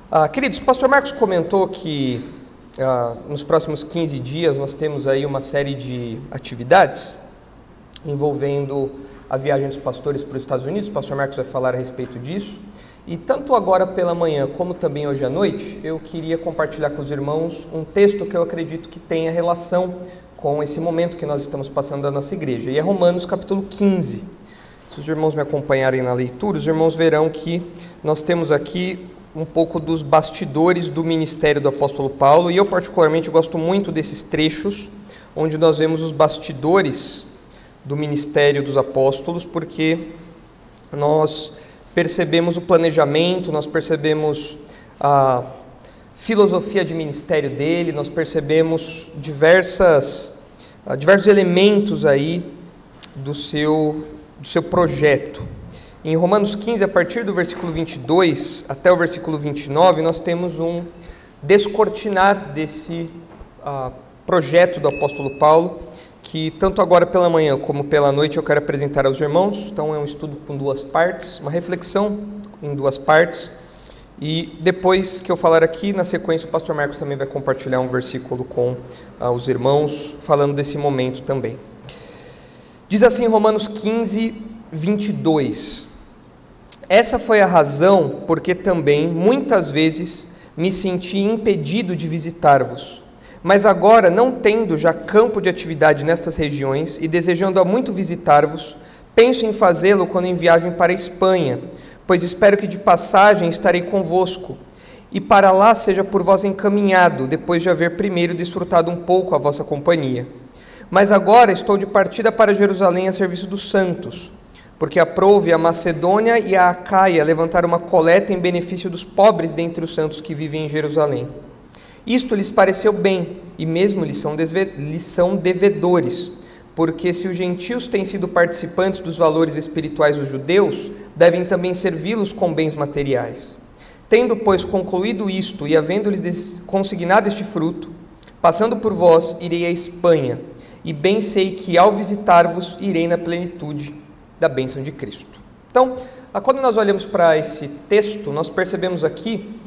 Queridos, o pastor Marcos comentou que nos próximos 15 dias nós temos aí uma série de atividades envolvendo a viagem dos pastores para os Estados Unidos. O pastor Marcos vai falar a respeito disso. E tanto agora pela manhã como também hoje à noite, eu queria compartilhar com os irmãos um texto que eu acredito que tenha relação com esse momento que nós estamos passando da nossa igreja. E é Romanos capítulo 15. Se os irmãos me acompanharem na leitura, os irmãos verão que nós temos aqui um pouco dos bastidores do ministério do apóstolo Paulo, e eu particularmente gosto muito desses trechos, onde nós vemos os bastidores do ministério dos apóstolos, porque nós percebemos o planejamento, nós percebemos a filosofia de ministério dele, nós percebemos diversos elementos aí do seu projeto. Em Romanos 15, a partir do versículo 22 até o versículo 29, nós temos um descortinar desse projeto do apóstolo Paulo, que tanto agora pela manhã como pela noite eu quero apresentar aos irmãos. Então é um estudo com duas partes, uma reflexão em duas partes, e depois que eu falar aqui, na sequência o pastor Marcos também vai compartilhar um versículo com os irmãos, falando desse momento também. Diz assim Romanos 15, 22: Essa foi a razão porque também muitas vezes me senti impedido de visitar-vos. Mas agora, não tendo já campo de atividade nestas regiões e desejando há muito visitar-vos, penso em fazê-lo quando em viagem para a Espanha, pois espero que de passagem estarei convosco, e para lá seja por vós encaminhado, depois de haver primeiro desfrutado um pouco a vossa companhia. Mas agora estou de partida para Jerusalém a serviço dos santos, porque aprouve a Macedônia e a Acaia levantar uma coleta em benefício dos pobres dentre os santos que vivem em Jerusalém. Isto lhes pareceu bem, e mesmo lhes são devedores, porque se os gentios têm sido participantes dos valores espirituais dos judeus, devem também servi-los com bens materiais. Tendo, pois, concluído isto e havendo-lhes consignado este fruto, passando por vós, irei à Espanha, e bem sei que ao visitar-vos irei na plenitude da bênção de Cristo. Então, quando nós olhamos para esse texto, nós percebemos aqui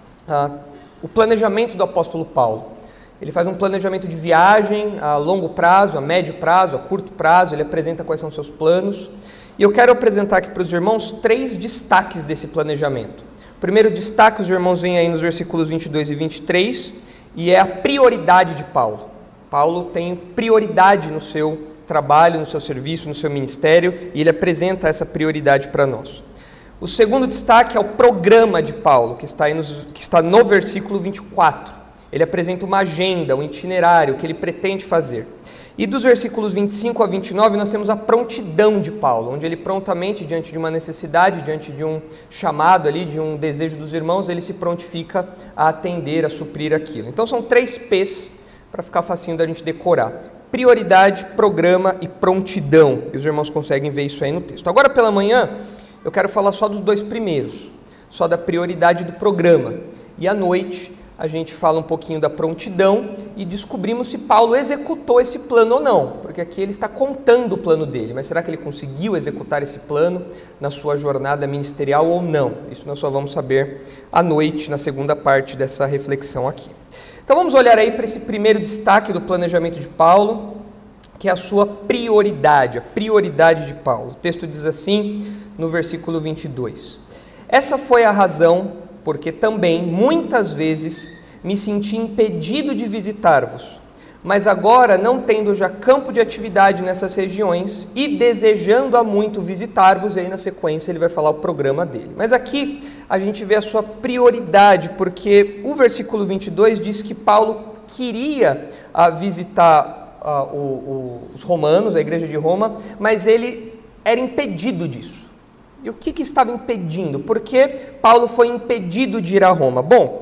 o planejamento do apóstolo Paulo. Ele faz um planejamento de viagem a longo prazo, a médio prazo, a curto prazo. Ele apresenta quais são seus planos. E eu quero apresentar aqui para os irmãos 3 destaques desse planejamento. O primeiro destaque, os irmãos veem aí nos versículos 22 e 23, e é a prioridade de Paulo. Paulo tem prioridade no seu trabalho, no seu serviço, no seu ministério, e ele apresenta essa prioridade para nós. O segundo destaque é o programa de Paulo, que está no versículo 24. Ele apresenta uma agenda, um itinerário, o que ele pretende fazer. E dos versículos 25 a 29, nós temos a prontidão de Paulo, onde ele prontamente, diante de uma necessidade, diante de um chamado ali, de um desejo dos irmãos, ele se prontifica a atender, a suprir aquilo. Então são 3 P's, para ficar facinho da gente decorar: prioridade, programa e prontidão. E os irmãos conseguem ver isso aí no texto. Agora pela manhã, eu quero falar só dos 2 primeiros, só da prioridade do programa. E à noite, a gente fala um pouquinho da prontidão e descobrimos se Paulo executou esse plano ou não, porque aqui ele está contando o plano dele, mas será que ele conseguiu executar esse plano na sua jornada ministerial ou não? Isso nós só vamos saber à noite, na segunda parte dessa reflexão aqui. Então vamos olhar aí para esse primeiro destaque do planejamento de Paulo, que é a sua prioridade, a prioridade de Paulo. O texto diz assim, no versículo 22: Essa foi a razão porque também, muitas vezes, me senti impedido de visitar-vos, mas agora, não tendo já campo de atividade nessas regiões e desejando há muito visitar-vos, e aí na sequência ele vai falar o programa dele. Mas aqui a gente vê a sua prioridade, porque o versículo 22 diz que Paulo queria visitar os romanos, a igreja de Roma, mas ele era impedido disso. E o que estava impedindo? Por que Paulo foi impedido de ir a Roma? Bom,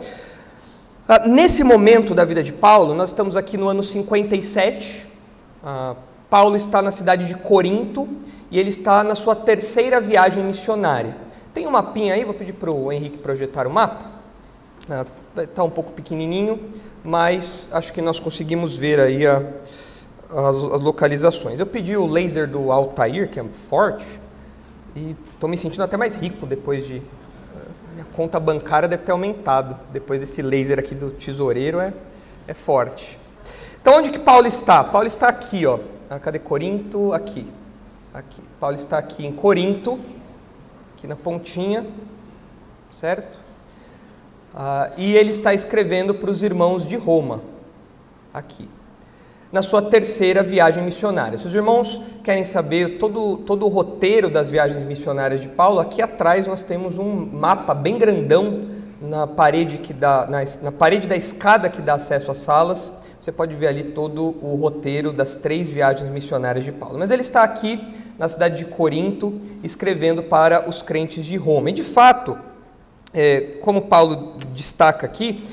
nesse momento da vida de Paulo, nós estamos aqui no ano 57, Paulo está na cidade de Corinto e ele está na sua 3ª viagem missionária. Tem um mapinha aí, vou pedir para o Henrique projetar o mapa. Está um pouco pequenininho, mas acho que nós conseguimos ver aí as localizações. Eu pedi o laser do Altair, que é forte, e estou me sentindo até mais rico depois de Minha conta bancária deve ter aumentado. Depois desse laser aqui do tesoureiro é forte. Então, onde que Paulo está? Paulo está aqui, ó. Cadê Corinto? Aqui. Aqui. Paulo está aqui em Corinto, aqui na pontinha, certo? E ele está escrevendo para os irmãos de Roma, aqui, na sua terceira viagem missionária. Se os irmãos querem saber todo o roteiro das viagens missionárias de Paulo, aqui atrás nós temos um mapa bem grandão na parede na parede da escada que dá acesso às salas. Você pode ver ali todo o roteiro das 3 viagens missionárias de Paulo. Mas ele está aqui na cidade de Corinto, escrevendo para os crentes de Roma. E de fato, como Paulo destaca aqui,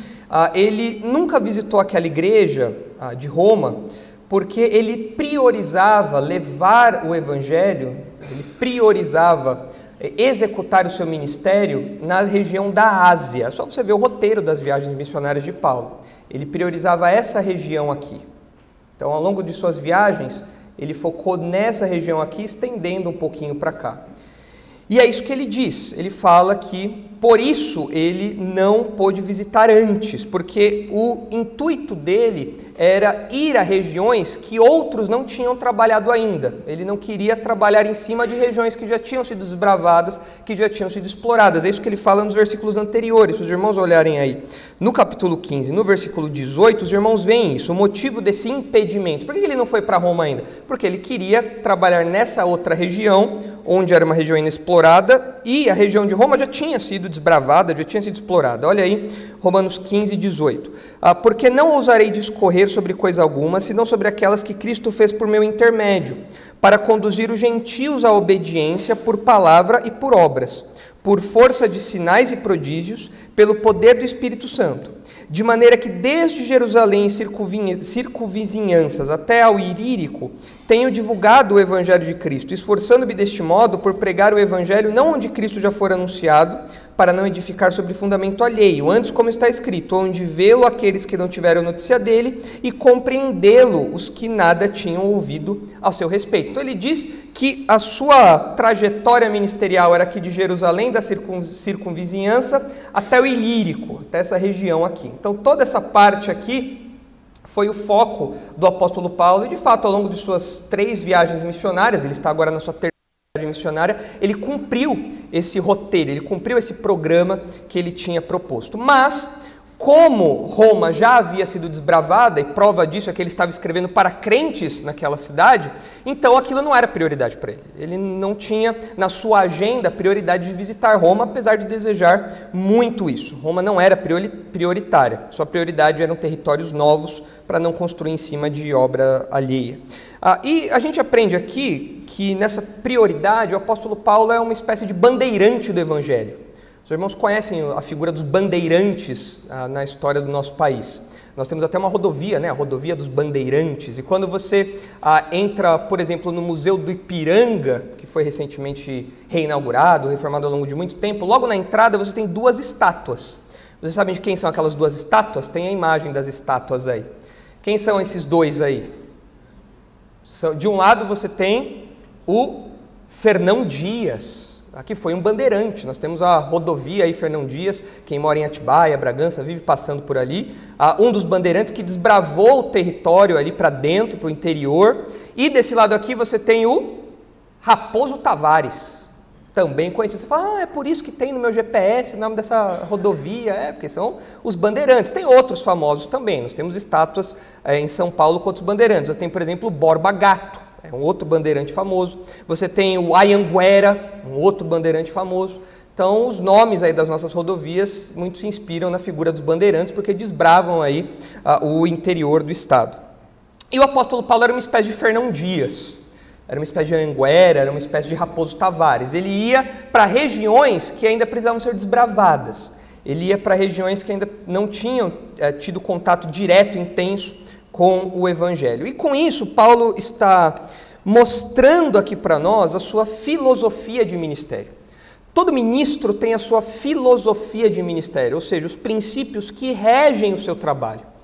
ele nunca visitou aquela igreja de Roma, porque ele priorizava levar o evangelho, ele priorizava executar o seu ministério na região da Ásia. É só você ver o roteiro das viagens missionárias de Paulo. Ele priorizava essa região aqui. Então, ao longo de suas viagens, ele focou nessa região aqui, estendendo um pouquinho para cá. E é isso que ele diz. Ele fala que, por isso, ele não pôde visitar antes, porque o intuito dele era ir a regiões que outros não tinham trabalhado ainda. Ele não queria trabalhar em cima de regiões que já tinham sido desbravadas, que já tinham sido exploradas. É isso que ele fala nos versículos anteriores. Se os irmãos olharem aí, no capítulo 15, no versículo 18, os irmãos veem isso, o motivo desse impedimento. Por que ele não foi para Roma ainda? Porque ele queria trabalhar nessa outra região, onde era uma região inexplorada, e a região de Roma já tinha sido desbravada, já tinha sido explorada. Olha aí, Romanos 15, 18. Porque não ousarei discorrer sobre coisa alguma, senão sobre aquelas que Cristo fez por meu intermédio, para conduzir os gentios à obediência por palavra e por obras, por força de sinais e prodígios, pelo poder do Espírito Santo, de maneira que desde Jerusalém e circunvizinhanças até ao Ilírico tenho divulgado o Evangelho de Cristo, esforçando-me deste modo por pregar o Evangelho não onde Cristo já for anunciado, para não edificar sobre fundamento alheio, antes como está escrito, onde vê-lo aqueles que não tiveram notícia dele e compreendê-lo os que nada tinham ouvido ao seu respeito. Então ele diz que a sua trajetória ministerial era aqui de Jerusalém, da circunvizinhança, até o Ilírico, até essa região aqui. Então toda essa parte aqui foi o foco do apóstolo Paulo, e de fato ao longo de suas 3 viagens missionárias, ele está agora na sua terceira viagem missionária, ele cumpriu esse roteiro, ele cumpriu esse programa que ele tinha proposto. Mas, como Roma já havia sido desbravada, e prova disso é que ele estava escrevendo para crentes naquela cidade, então aquilo não era prioridade para ele. Ele não tinha na sua agenda prioridade de visitar Roma, apesar de desejar muito isso. Roma não era prioritária, sua prioridade eram territórios novos para não construir em cima de obra alheia. E a gente aprende aqui que nessa prioridade o apóstolo Paulo é uma espécie de bandeirante do Evangelho. Os irmãos conhecem a figura dos bandeirantes na história do nosso país. Nós temos até uma rodovia, né? A rodovia dos bandeirantes. E quando você entra, por exemplo, no Museu do Ipiranga, que foi recentemente reinaugurado, reformado ao longo de muito tempo, logo na entrada você tem 2 estátuas. Vocês sabem de quem são aquelas 2 estátuas? Tem a imagem das estátuas aí. Quem são esses 2 aí? De um lado você tem o Fernão Dias. Aqui foi um bandeirante, nós temos a rodovia aí, Fernão Dias, quem mora em Atibaia, Bragança, vive passando por ali, um dos bandeirantes que desbravou o território ali para dentro, para o interior, e desse lado aqui você tem o Raposo Tavares, também conhecido. Você fala, é por isso que tem no meu GPS o nome dessa rodovia, porque são os bandeirantes. Tem outros famosos também, nós temos estátuas em São Paulo com outros bandeirantes, nós temos, por exemplo, o Borba Gato, é um outro bandeirante famoso. Você tem o Anhanguera, um outro bandeirante famoso. Então, os nomes aí das nossas rodovias muito se inspiram na figura dos bandeirantes, porque desbravam aí o interior do estado. E o apóstolo Paulo era uma espécie de Fernão Dias, era uma espécie de Anhanguera, era uma espécie de Raposo Tavares. Ele ia para regiões que ainda precisavam ser desbravadas. Ele ia para regiões que ainda não tinham tido contato direto, intenso, com o Evangelho. E com isso, Paulo está mostrando aqui para nós a sua filosofia de ministério. Todo ministro tem a sua filosofia de ministério, ou seja, os princípios que regem o seu trabalho.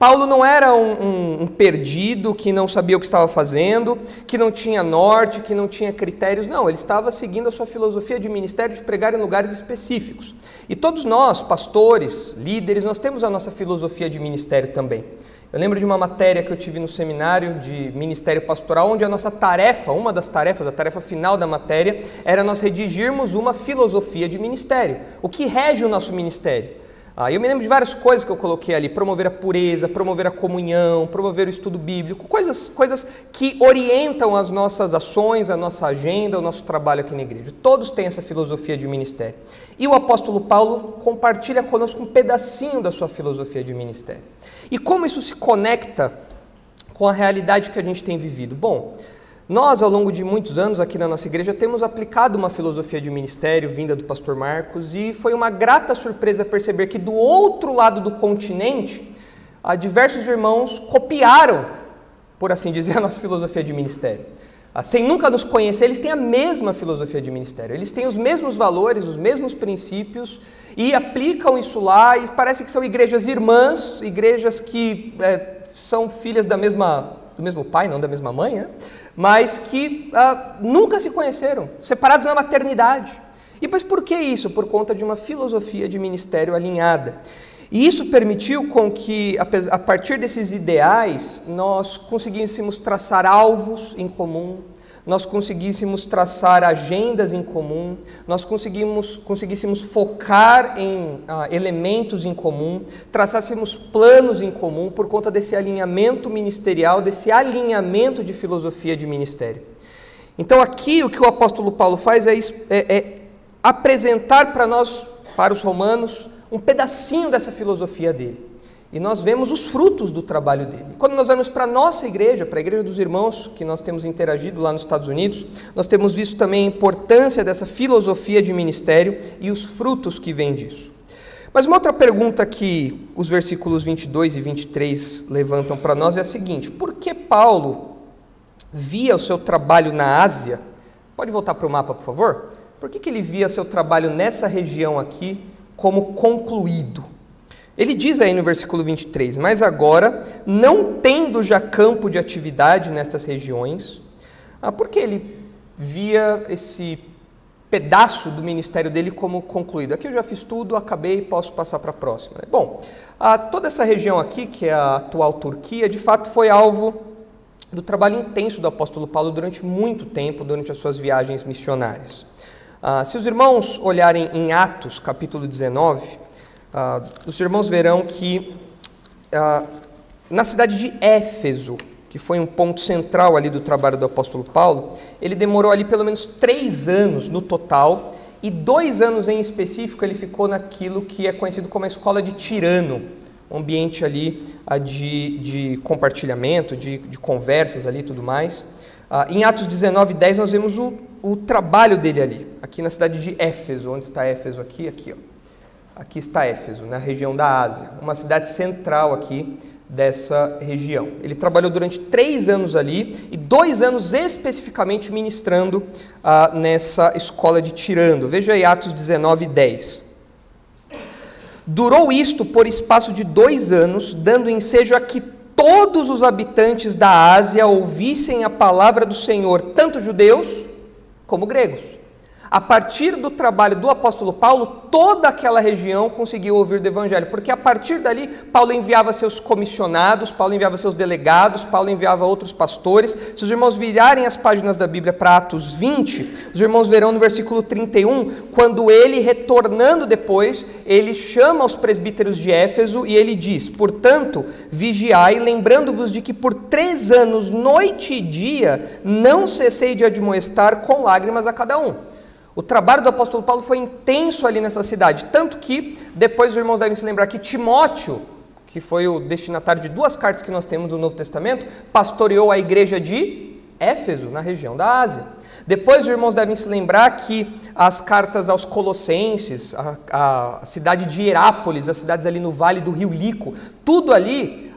Paulo não era um perdido que não sabia o que estava fazendo, que não tinha norte, que não tinha critérios. Não, ele estava seguindo a sua filosofia de ministério de pregar em lugares específicos. E todos nós, pastores, líderes, nós temos a nossa filosofia de ministério também. Eu lembro de uma matéria que eu tive no seminário de ministério pastoral, onde a nossa tarefa, uma das tarefas, a tarefa final da matéria, era nós redigirmos uma filosofia de ministério. O que rege o nosso ministério? Eu me lembro de várias coisas que eu coloquei ali: promover a pureza, promover a comunhão, promover o estudo bíblico, coisas que orientam as nossas ações, a nossa agenda, o nosso trabalho aqui na igreja. Todos têm essa filosofia de ministério. E o apóstolo Paulo compartilha conosco um pedacinho da sua filosofia de ministério. E como isso se conecta com a realidade que a gente tem vivido? Bom, nós, ao longo de muitos anos aqui na nossa igreja, temos aplicado uma filosofia de ministério vinda do pastor Marcos, e foi uma grata surpresa perceber que do outro lado do continente, diversos irmãos copiaram, por assim dizer, a nossa filosofia de ministério. Sem nunca nos conhecer, eles têm a mesma filosofia de ministério, eles têm os mesmos valores, os mesmos princípios, e aplicam isso lá, e parece que são igrejas irmãs, igrejas que são filhas do mesmo pai, não da mesma mãe, né? Mas que nunca se conheceram, separados na maternidade. E mas por que isso? Por conta de uma filosofia de ministério alinhada. E isso permitiu com que, a partir desses ideais, nós conseguíssemos traçar alvos em comum, nós conseguíssemos traçar agendas em comum, nós conseguíssemos focar em elementos em comum, traçássemos planos em comum por conta desse alinhamento ministerial, desse alinhamento de filosofia de ministério. Então aqui o que o apóstolo Paulo faz é apresentar para nós, para os romanos, um pedacinho dessa filosofia dele. E nós vemos os frutos do trabalho dele. Quando nós vamos para a nossa igreja, para a igreja dos irmãos, que nós temos interagido lá nos Estados Unidos, nós temos visto também a importância dessa filosofia de ministério e os frutos que vêm disso. Mas uma outra pergunta que os versículos 22 e 23 levantam para nós é a seguinte: por que Paulo via o seu trabalho na Ásia? Pode voltar para o mapa, por favor? Por que ele via seu trabalho nessa região aqui como concluído? Ele diz aí no versículo 23, mas agora, não tendo já campo de atividade nestas regiões, porque ele via esse pedaço do ministério dele como concluído. Aqui eu já fiz tudo, acabei, posso passar para a próxima. Bom, toda essa região aqui, que é a atual Turquia, de fato foi alvo do trabalho intenso do apóstolo Paulo durante muito tempo, durante as suas viagens missionárias. Se os irmãos olharem em Atos, capítulo 19, os irmãos verão que na cidade de Éfeso, que foi um ponto central ali do trabalho do apóstolo Paulo, ele demorou ali pelo menos 3 anos no total, e 2 anos em específico ele ficou naquilo que é conhecido como a escola de Tirano, um ambiente ali de compartilhamento, de conversas ali e tudo mais. Em Atos 19, 10 nós vemos o trabalho dele ali, aqui na cidade de Éfeso. Onde está Éfeso? Aqui, ó. Aqui está Éfeso, na região da Ásia, uma cidade central aqui dessa região. Ele trabalhou durante 3 anos ali e 2 anos especificamente ministrando nessa escola de Tirano. Veja aí Atos 19, 10. Durou isto por espaço de 2 anos, dando ensejo a que todos os habitantes da Ásia ouvissem a palavra do Senhor, tanto judeus como gregos. A partir do trabalho do apóstolo Paulo, toda aquela região conseguiu ouvir do evangelho, porque a partir dali, Paulo enviava seus comissionados, Paulo enviava seus delegados, Paulo enviava outros pastores. Se os irmãos virarem as páginas da Bíblia para Atos 20, os irmãos verão no versículo 31, quando ele, retornando depois, ele chama os presbíteros de Éfeso e ele diz: portanto, vigiai, lembrando-vos de que por 3 anos, noite e dia, não cessei de admoestar com lágrimas a cada um. O trabalho do apóstolo Paulo foi intenso ali nessa cidade, tanto que depois os irmãos devem se lembrar que Timóteo, que foi o destinatário de 2 cartas que nós temos no Novo Testamento, pastoreou a igreja de Éfeso, na região da Ásia. Depois os irmãos devem se lembrar que as cartas aos Colossenses, a cidade de Hierápolis, as cidades ali no vale do rio Lico, tudo ali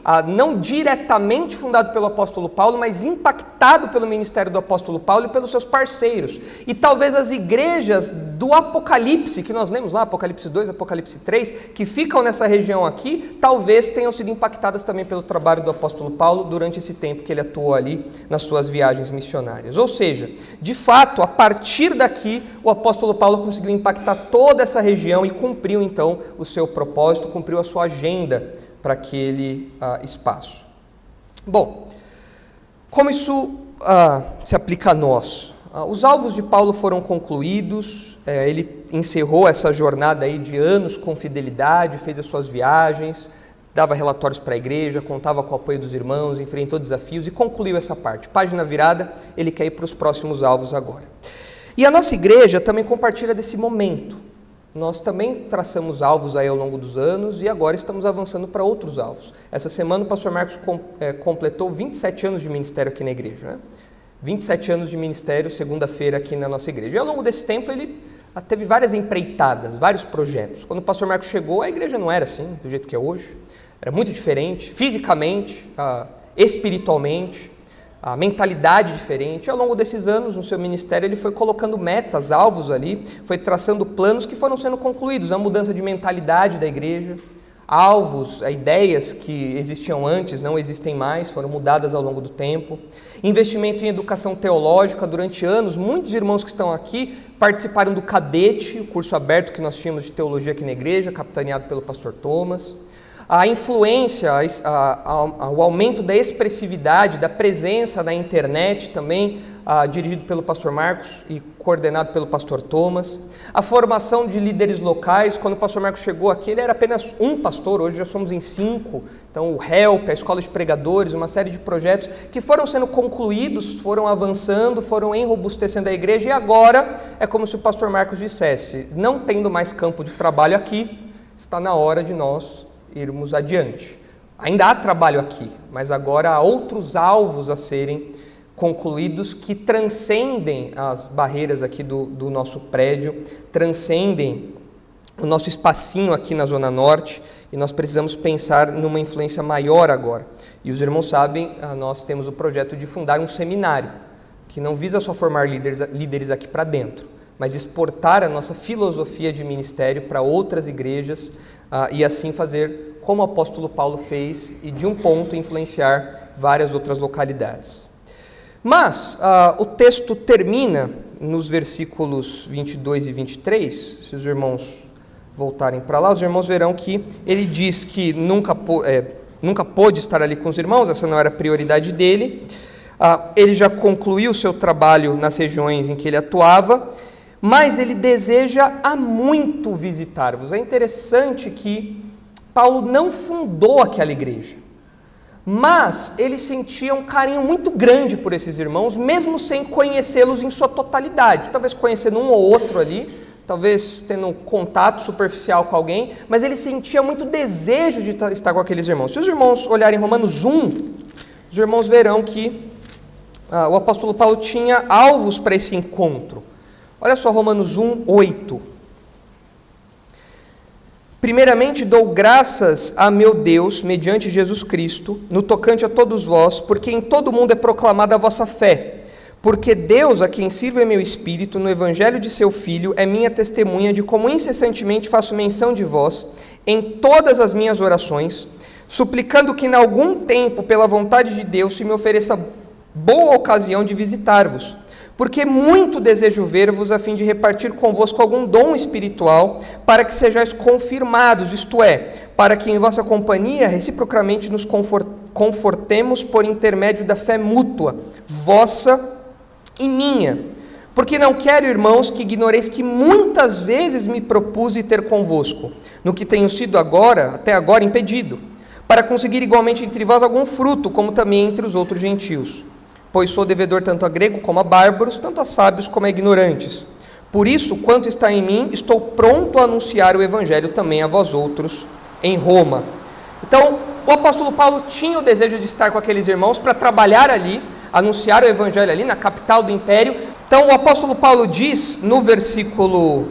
não diretamente fundado pelo apóstolo Paulo, mas impactado pelo ministério do apóstolo Paulo e pelos seus parceiros. E talvez as igrejas do Apocalipse, que nós lemos lá, Apocalipse 2, Apocalipse 3, que ficam nessa região aqui, talvez tenham sido impactadas também pelo trabalho do apóstolo Paulo durante esse tempo que ele atuou ali nas suas viagens missionárias. Ou seja, de fato, a partir daqui, o apóstolo Paulo conseguiu impactar toda essa região e cumpriu então o seu propósito, cumpriu a sua agenda para aquele espaço. Bom, como isso se aplica a nós? Os alvos de Paulo foram concluídos, ele encerrou essa jornada aí de anos com fidelidade, fez as suas viagens, dava relatórios para a igreja, contava com o apoio dos irmãos, enfrentou desafios e concluiu essa parte. Página virada, ele quer ir para os próximos alvos agora. E a nossa igreja também compartilha desse momento. Nós também traçamos alvos aí ao longo dos anos e agora estamos avançando para outros alvos. Essa semana o pastor Marcos completou 27 anos de ministério aqui na igreja, né? 27 anos de ministério, segunda-feira aqui na nossa igreja. E ao longo desse tempo ele teve várias empreitadas, vários projetos. Quando o pastor Marcos chegou, a igreja não era assim, do jeito que é hoje. Era muito diferente, fisicamente, espiritualmente, a mentalidade diferente. E ao longo desses anos, no seu ministério, ele foi colocando metas, alvos ali, foi traçando planos que foram sendo concluídos. A mudança de mentalidade da igreja, alvos, ideias que existiam antes, não existem mais, foram mudadas ao longo do tempo. Investimento em educação teológica durante anos. Muitos irmãos que estão aqui participaram do Cadete, o curso aberto que nós tínhamos de teologia aqui na igreja, capitaneado pelo pastor Thomas. A influência, o aumento da expressividade, da presença na internet também, dirigido pelo pastor Marcos e coordenado pelo pastor Thomas. A formação de líderes locais, quando o pastor Marcos chegou aqui, ele era apenas um pastor, hoje já somos em 5. Então o HELP, a escola de pregadores, uma série de projetos que foram sendo concluídos, foram avançando, foram enrobustecendo a igreja e agora é como se o pastor Marcos dissesse, não tendo mais campo de trabalho aqui, está na hora de nós irmos adiante. Ainda há trabalho aqui, mas agora há outros alvos a serem concluídos que transcendem as barreiras aqui do nosso prédio, transcendem o nosso espacinho aqui na Zona Norte e nós precisamos pensar numa influência maior agora. E os irmãos sabem, nós temos o projeto de fundar um seminário que não visa só formar líderes aqui para dentro, mas exportar a nossa filosofia de ministério para outras igrejas e assim fazer como o apóstolo Paulo fez e de um ponto influenciar várias outras localidades. Mas o texto termina nos versículos 22 e 23, se os irmãos voltarem para lá, os irmãos verão que ele diz que nunca pôde estar ali com os irmãos, essa não era a prioridade dele, ele já concluiu o seu trabalho nas regiões em que ele atuava, mas ele deseja há muito visitar-vos. É interessante que Paulo não fundou aquela igreja, mas ele sentia um carinho muito grande por esses irmãos, mesmo sem conhecê-los em sua totalidade, talvez conhecendo um ou outro ali, talvez tendo um contato superficial com alguém, mas ele sentia muito desejo de estar com aqueles irmãos. Se os irmãos olharem Romanos 1, os irmãos verão que o apóstolo Paulo tinha alvos para esse encontro. Olha só Romanos 1, 8. Primeiramente dou graças a meu Deus, mediante Jesus Cristo, no tocante a todos vós, porque em todo mundo é proclamada a vossa fé. Porque Deus, a quem sirvo em meu espírito, no evangelho de seu Filho, é minha testemunha de como incessantemente faço menção de vós, em todas as minhas orações, suplicando que em algum tempo, pela vontade de Deus, se me ofereça boa ocasião de visitar-vos. Porque muito desejo ver-vos a fim de repartir convosco algum dom espiritual, para que sejais confirmados, isto é, para que em vossa companhia reciprocamente nos confortemos por intermédio da fé mútua, vossa e minha. Porque não quero, irmãos, que ignoreis que muitas vezes me propus ter convosco, no que tenho sido até agora impedido, para conseguir igualmente entre vós algum fruto, como também entre os outros gentios. Pois sou devedor tanto a grego como a bárbaros, tanto a sábios como a ignorantes. Por isso, quanto está em mim, estou pronto a anunciar o evangelho também a vós outros em Roma. Então, o apóstolo Paulo tinha o desejo de estar com aqueles irmãos para trabalhar ali, anunciar o evangelho ali na capital do império. Então, o apóstolo Paulo diz no versículo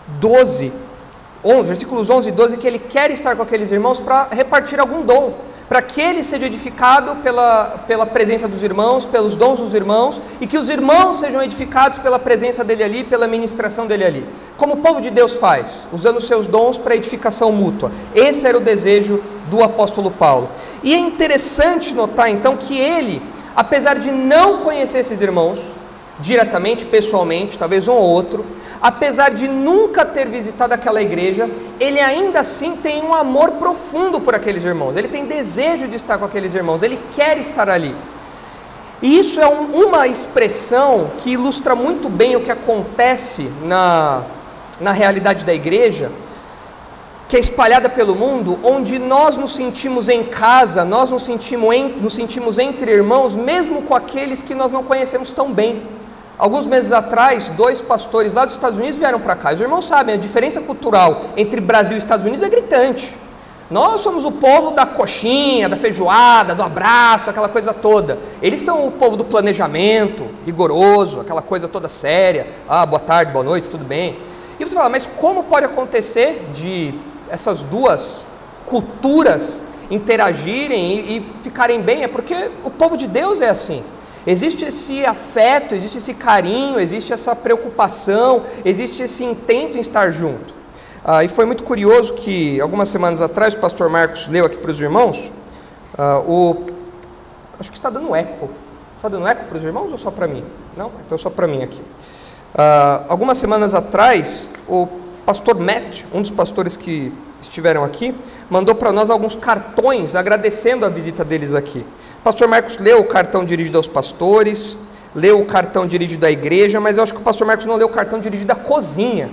12, versículos 11 e 12, que ele quer estar com aqueles irmãos para repartir algum dom, para que ele seja edificado pela presença dos irmãos, pelos dons dos irmãos, e que os irmãos sejam edificados pela presença dele ali, pela ministração dele ali. Como o povo de Deus faz, usando os seus dons para edificação mútua. Esse era o desejo do apóstolo Paulo. E é interessante notar então que ele, apesar de não conhecer esses irmãos diretamente, pessoalmente, talvez um ou outro, apesar de nunca ter visitado aquela igreja, ele ainda assim tem um amor profundo por aqueles irmãos, ele tem desejo de estar com aqueles irmãos, ele quer estar ali. E isso é uma expressão que ilustra muito bem o que acontece na realidade da igreja, que é espalhada pelo mundo, onde nós nos sentimos em casa, nós nos sentimos entre irmãos, mesmo com aqueles que nós não conhecemos tão bem. Alguns meses atrás, 2 pastores lá dos Estados Unidos vieram para cá. Os irmãos sabem, a diferença cultural entre Brasil e Estados Unidos é gritante. Nós somos o povo da coxinha, da feijoada, do abraço, aquela coisa toda. Eles são o povo do planejamento, rigoroso, aquela coisa toda séria. Ah, boa tarde, boa noite, tudo bem. E você fala, mas como pode acontecer de essas duas culturas interagirem e ficarem bem? É porque o povo de Deus é assim. Existe esse afeto, existe esse carinho, existe essa preocupação, existe esse intento em estar junto. E foi muito curioso que algumas semanas atrás o pastor Marcos leu aqui para os irmãos, acho que está dando eco. Está dando eco para os irmãos ou só para mim? Não? Então só para mim aqui. Algumas semanas atrás o pastor Matt, um dos pastores que estiveram aqui, mandou para nós alguns cartões agradecendo a visita deles aqui. O pastor Marcos leu o cartão dirigido aos pastores, leu o cartão dirigido à igreja, mas eu acho que o pastor Marcos não leu o cartão dirigido à cozinha.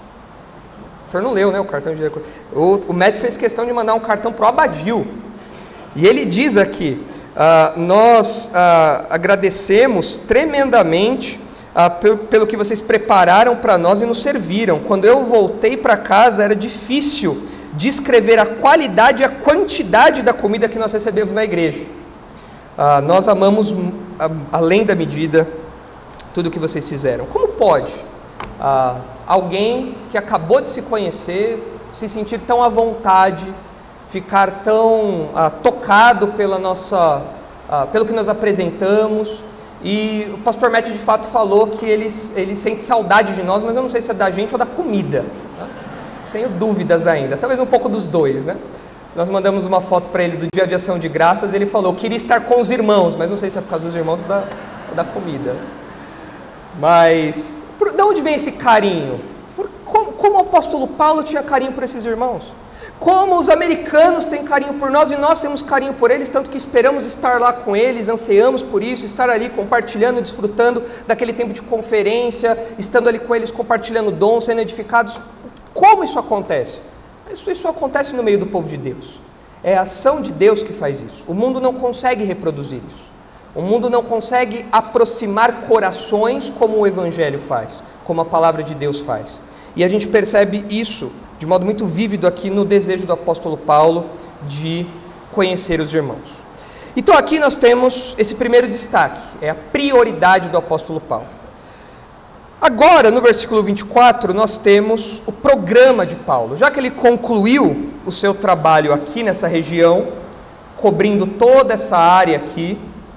O senhor não leu, né, o cartão dirigido à cozinha. O Matt fez questão de mandar um cartão para o Abadil. E ele diz aqui, nós agradecemos tremendamente pelo que vocês prepararam para nós e nos serviram. Quando eu voltei para casa era difícil descrever a qualidade e a quantidade da comida que nós recebemos na igreja. Nós amamos além da medida tudo o que vocês fizeram. Como pode alguém que acabou de se conhecer se sentir tão à vontade, ficar tão tocado pelo que nós apresentamos? E o pastor Matt de fato falou que ele sente saudade de nós, mas eu não sei se é da gente ou da comida, né? Tenho dúvidas ainda, talvez um pouco dos dois, né? Nós mandamos uma foto para ele do dia de ação de graças, ele falou que queria estar com os irmãos, mas não sei se é por causa dos irmãos ou da comida. Mas, de onde vem esse carinho? Como o apóstolo Paulo tinha carinho por esses irmãos? Como os americanos têm carinho por nós e nós temos carinho por eles, tanto que esperamos estar lá com eles, ansiamos por isso, estar ali compartilhando, desfrutando daquele tempo de conferência, estando ali com eles compartilhando dons, sendo edificados. Como isso acontece? Isso acontece no meio do povo de Deus. É a ação de Deus que faz isso. O mundo não consegue reproduzir isso. O mundo não consegue aproximar corações como o Evangelho faz, como a palavra de Deus faz. E a gente percebe isso de modo muito vívido aqui no desejo do apóstolo Paulo de conhecer os irmãos. Então aqui nós temos esse primeiro destaque, é a prioridade do apóstolo Paulo. Agora, no versículo 24, nós temos o programa de Paulo. Já que ele concluiu o seu trabalho aqui nessa região, cobrindo toda essa área aqui,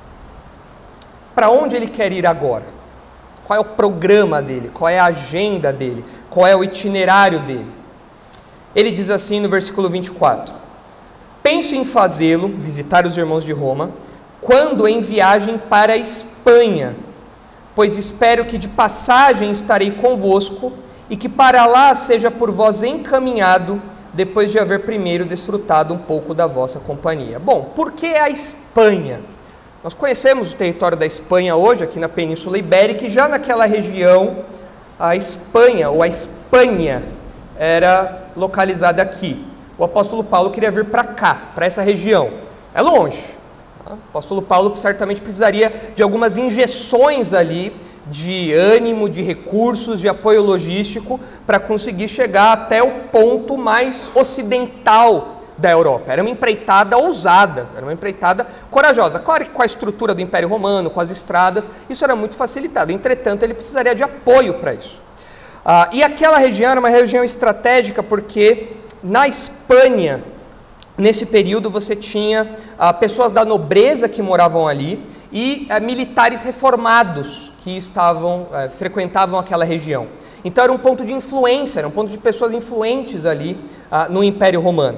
para onde ele quer ir agora? Qual é o programa dele? Qual é a agenda dele? Qual é o itinerário dele? Ele diz assim no versículo 24: penso em fazê-lo, visitar os irmãos de Roma, quando em viagem para a Espanha, pois espero que de passagem estarei convosco e que para lá seja por vós encaminhado, depois de haver primeiro desfrutado um pouco da vossa companhia. Bom, por que a Espanha? Nós conhecemos o território da Espanha hoje, aqui na Península Ibérica, e já naquela região, a Espanha, ou a Espanha, era localizada aqui. O apóstolo Paulo queria vir para cá, para essa região. É longe. O apóstolo Paulo certamente precisaria de algumas injeções ali, de ânimo, de recursos, de apoio logístico, para conseguir chegar até o ponto mais ocidental da Europa. Era uma empreitada ousada, era uma empreitada corajosa. Claro que com a estrutura do Império Romano, com as estradas, isso era muito facilitado. Entretanto, ele precisaria de apoio para isso. E aquela região era uma região estratégica porque na Espanha nesse período você tinha pessoas da nobreza que moravam ali e militares reformados que frequentavam aquela região. Então era um ponto de influência, era um ponto de pessoas influentes ali no Império Romano.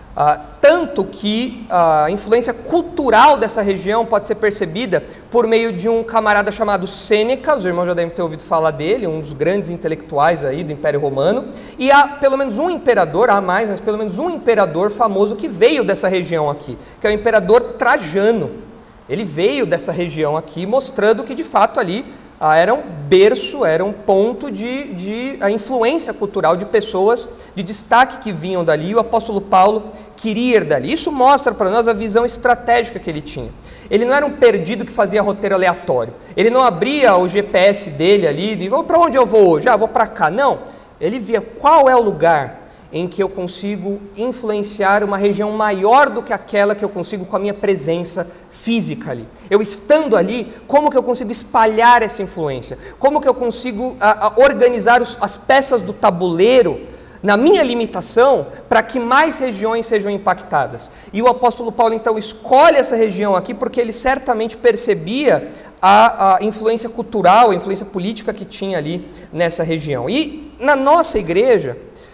Tanto que a influência cultural dessa região pode ser percebida por meio de um camarada chamado Sêneca, os irmãos já devem ter ouvido falar dele, um dos grandes intelectuais aí do Império Romano, e há pelo menos um imperador, há mais, mas pelo menos um imperador famoso que veio dessa região aqui, que é o imperador Trajano. Ele veio dessa região aqui, mostrando que de fato ali era um berço, era um ponto de influência cultural de pessoas de destaque que vinham dali, e o apóstolo Paulo queria ir dali. Isso mostra para nós a visão estratégica que ele tinha. Ele não era um perdido que fazia roteiro aleatório. Ele não abria o GPS dele ali e para onde eu vou hoje? Vou para cá. Não. Ele via qual é o lugar em que eu consigo influenciar uma região maior do que aquela que eu consigo com a minha presença física ali. Eu estando ali, como que eu consigo espalhar essa influência? Como que eu consigo organizar as peças do tabuleiro na minha limitação para que mais regiões sejam impactadas? E o apóstolo Paulo então escolhe essa região aqui porque ele certamente percebia a influência cultural, a influência política que tinha ali nessa região. E na nossa igreja,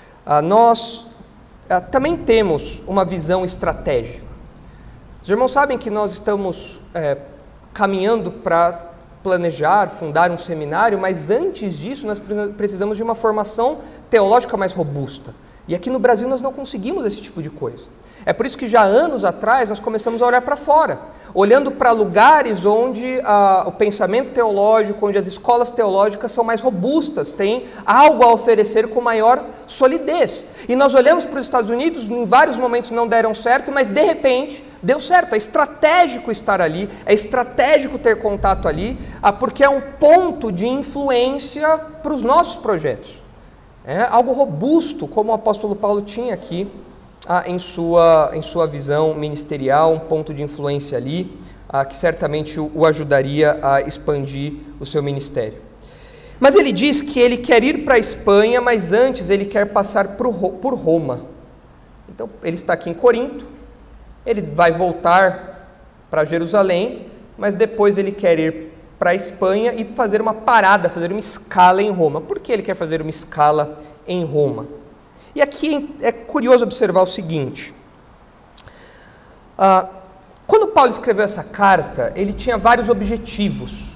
nós também temos uma visão estratégica. Os irmãos sabem que nós estamos caminhando para planejar, fundar um seminário, mas antes disso nós precisamos de uma formação teológica mais robusta. E aqui no Brasil nós não conseguimos esse tipo de coisa. É por isso que já anos atrás nós começamos a olhar para fora, olhando para lugares onde o pensamento teológico, onde as escolas teológicas são mais robustas, têm algo a oferecer com maior solidez. E nós olhamos para os Estados Unidos, em vários momentos não deram certo, mas de repente deu certo. É estratégico estar ali, é estratégico ter contato ali, porque é um ponto de influência para os nossos projetos. É algo robusto, como o apóstolo Paulo tinha aqui em sua visão ministerial, um ponto de influência ali, que certamente o ajudaria a expandir o seu ministério. Mas ele diz que ele quer ir para a Espanha, mas antes ele quer passar por Roma. Então ele está aqui em Corinto, ele vai voltar para Jerusalém, mas depois ele quer ir para a Espanha e fazer uma parada, fazer uma escala em Roma. Por que ele quer fazer uma escala em Roma? E aqui é curioso observar o seguinte, quando Paulo escreveu essa carta, ele tinha vários objetivos,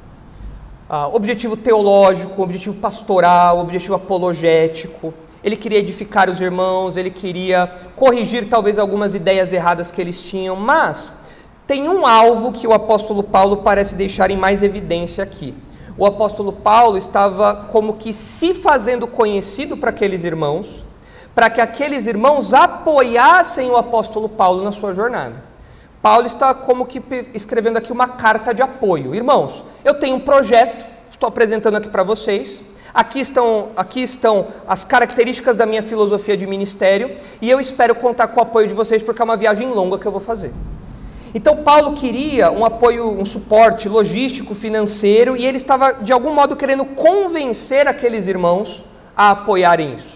objetivo teológico, objetivo pastoral, objetivo apologético, ele queria edificar os irmãos, ele queria corrigir talvez algumas ideias erradas que eles tinham, mas tem um alvo que o apóstolo Paulo parece deixar em mais evidência aqui. O apóstolo Paulo estava como que se fazendo conhecido para aqueles irmãos, para que aqueles irmãos apoiassem o apóstolo Paulo na sua jornada. Paulo está como que escrevendo aqui uma carta de apoio. Irmãos, eu tenho um projeto, estou apresentando aqui para vocês, aqui estão as características da minha filosofia de ministério, e eu espero contar com o apoio de vocês, porque é uma viagem longa que eu vou fazer. Então Paulo queria um apoio, um suporte logístico, financeiro, e ele estava de algum modo querendo convencer aqueles irmãos a apoiarem isso.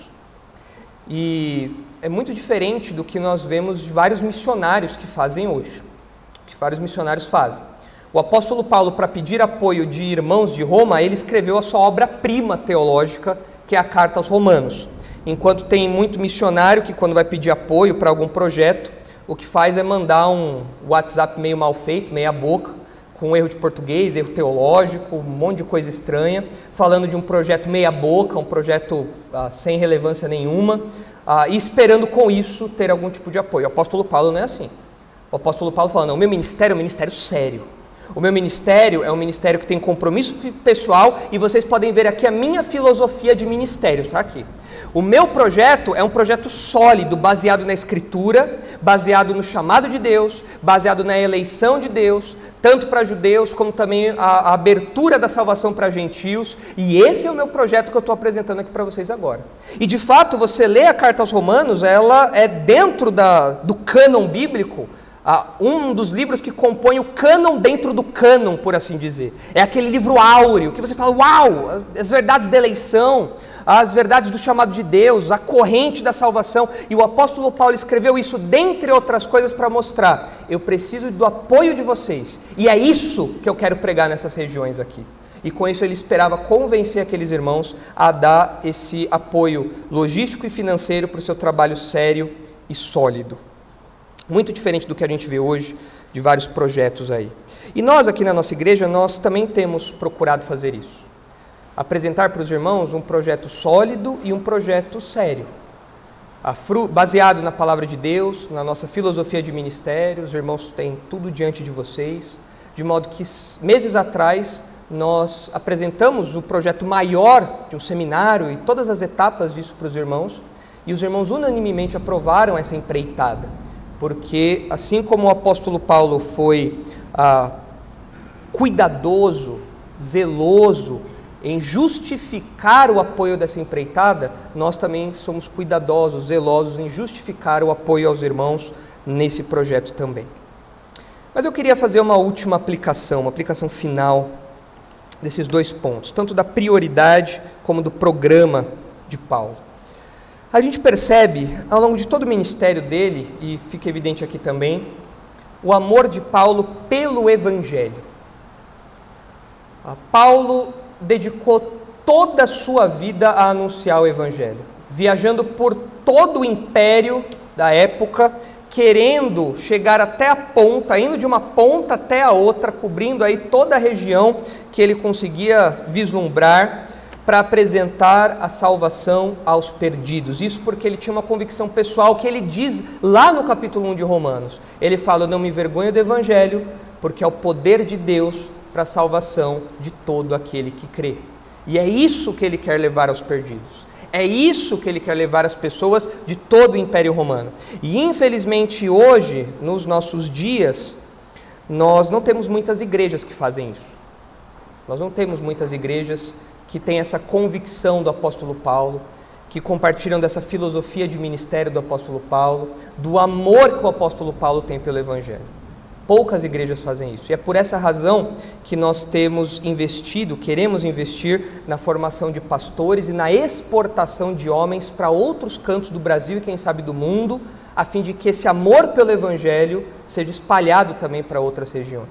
E é muito diferente do que nós vemos de vários missionários que fazem hoje, o que vários missionários fazem. O apóstolo Paulo, para pedir apoio de irmãos de Roma, ele escreveu a sua obra-prima teológica, que é a Carta aos Romanos. Enquanto tem muito missionário que, quando vai pedir apoio para algum projeto, o que faz é mandar um WhatsApp meio mal feito, meia boca, com erro de português, erro teológico, um monte de coisa estranha, falando de um projeto meia boca, um projeto sem relevância nenhuma, e esperando com isso ter algum tipo de apoio. O apóstolo Paulo não é assim. O apóstolo Paulo fala, não, o meu ministério é um ministério sério. O meu ministério é um ministério que tem compromisso pessoal, e vocês podem ver aqui a minha filosofia de ministério, está aqui. O meu projeto é um projeto sólido, baseado na Escritura, baseado no chamado de Deus, baseado na eleição de Deus, tanto para judeus como também a abertura da salvação para gentios, e esse é o meu projeto que eu estou apresentando aqui para vocês agora. E de fato, você lê a Carta aos Romanos, ela é dentro do cânon bíblico, um dos livros que compõe o cânon dentro do cânon, por assim dizer. É aquele livro áureo, que você fala, uau, as verdades da eleição, as verdades do chamado de Deus, a corrente da salvação. E o apóstolo Paulo escreveu isso, dentre outras coisas, para mostrar: eu preciso do apoio de vocês. E é isso que eu quero pregar nessas regiões aqui. E com isso ele esperava convencer aqueles irmãos a dar esse apoio logístico e financeiro para o seu trabalho sério e sólido. Muito diferente do que a gente vê hoje, de vários projetos aí. E nós aqui na nossa igreja, nós também temos procurado fazer isso. Apresentar para os irmãos um projeto sólido e um projeto sério. Baseado na palavra de Deus, na nossa filosofia de ministério, os irmãos têm tudo diante de vocês, de modo que meses atrás nós apresentamos o projeto maior de um seminário e todas as etapas disso para os irmãos, e os irmãos unanimemente aprovaram essa empreitada, porque assim como o apóstolo Paulo foi cuidadoso, zeloso em justificar o apoio dessa empreitada, nós também somos cuidadosos, zelosos em justificar o apoio aos irmãos nesse projeto também. Mas eu queria fazer uma última aplicação, uma aplicação final desses dois pontos, tanto da prioridade como do programa de Paulo. A gente percebe, ao longo de todo o ministério dele, e fica evidente aqui também, o amor de Paulo pelo Evangelho. Paulo dedicou toda a sua vida a anunciar o Evangelho, viajando por todo o império da época, querendo chegar até a ponta, indo de uma ponta até a outra, cobrindo aí toda a região que ele conseguia vislumbrar, para apresentar a salvação aos perdidos. Isso porque ele tinha uma convicção pessoal que ele diz lá no capítulo 1 de Romanos. Ele fala: eu não me envergonho do Evangelho, porque é o poder de Deus para a salvação de todo aquele que crê. E é isso que ele quer levar aos perdidos. É isso que ele quer levar as pessoas de todo o Império Romano. E infelizmente hoje, nos nossos dias, nós não temos muitas igrejas que fazem isso. Nós não temos muitas igrejas que têm essa convicção do apóstolo Paulo, que compartilham dessa filosofia de ministério do apóstolo Paulo, do amor que o apóstolo Paulo tem pelo Evangelho. Poucas igrejas fazem isso. E é por essa razão que nós temos investido, queremos investir na formação de pastores e na exportação de homens para outros cantos do Brasil e quem sabe do mundo, a fim de que esse amor pelo Evangelho seja espalhado também para outras regiões.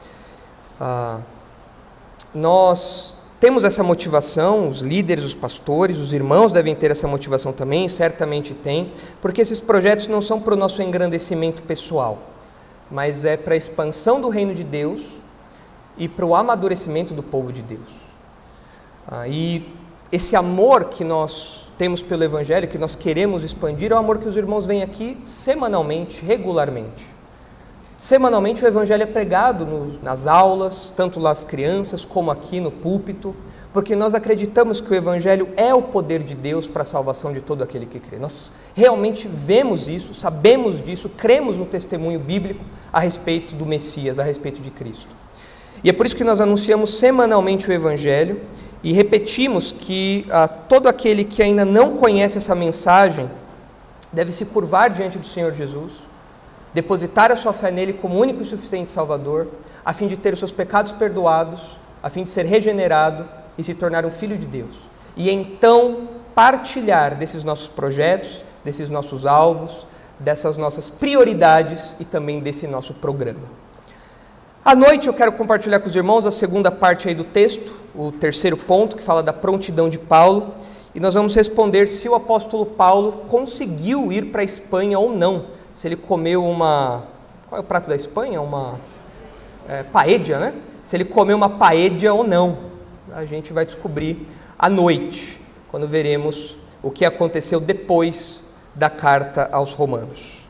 Nós temos essa motivação, os líderes, os pastores, os irmãos devem ter essa motivação também, certamente têm, porque esses projetos não são para o nosso engrandecimento pessoal, mas é para a expansão do reino de Deus e para o amadurecimento do povo de Deus. E esse amor que nós temos pelo Evangelho, que nós queremos expandir, é o amor que os irmãos vêm aqui semanalmente, regularmente. Semanalmente o Evangelho é pregado nas aulas, tanto lá as crianças como aqui no púlpito, porque nós acreditamos que o Evangelho é o poder de Deus para a salvação de todo aquele que crê. Nós realmente vemos isso, sabemos disso, cremos no testemunho bíblico a respeito do Messias, a respeito de Cristo. E é por isso que nós anunciamos semanalmente o Evangelho e repetimos que todo aquele que ainda não conhece essa mensagem deve se curvar diante do Senhor Jesus, depositar a sua fé nele como único e suficiente Salvador, a fim de ter os seus pecados perdoados, a fim de ser regenerado e se tornar um filho de Deus. E então partilhar desses nossos projetos, desses nossos alvos, dessas nossas prioridades e também desse nosso programa. À noite eu quero compartilhar com os irmãos a segunda parte aí do texto, o terceiro ponto, que fala da prontidão de Paulo, e nós vamos responder se o apóstolo Paulo conseguiu ir para a Espanha ou não. Se ele comeu qual é o prato da Espanha? Paella, né? Se ele comeu uma paella ou não. A gente vai descobrir à noite, quando veremos o que aconteceu depois da carta aos Romanos.